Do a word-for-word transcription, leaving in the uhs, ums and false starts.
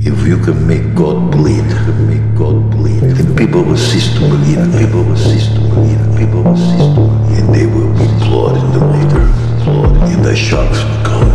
If you can make God bleed, make God bleed, then people will cease to believe, and people will cease to believe, and people will cease to believe, and they will be flawed in the water, flawed, and the sharks will come.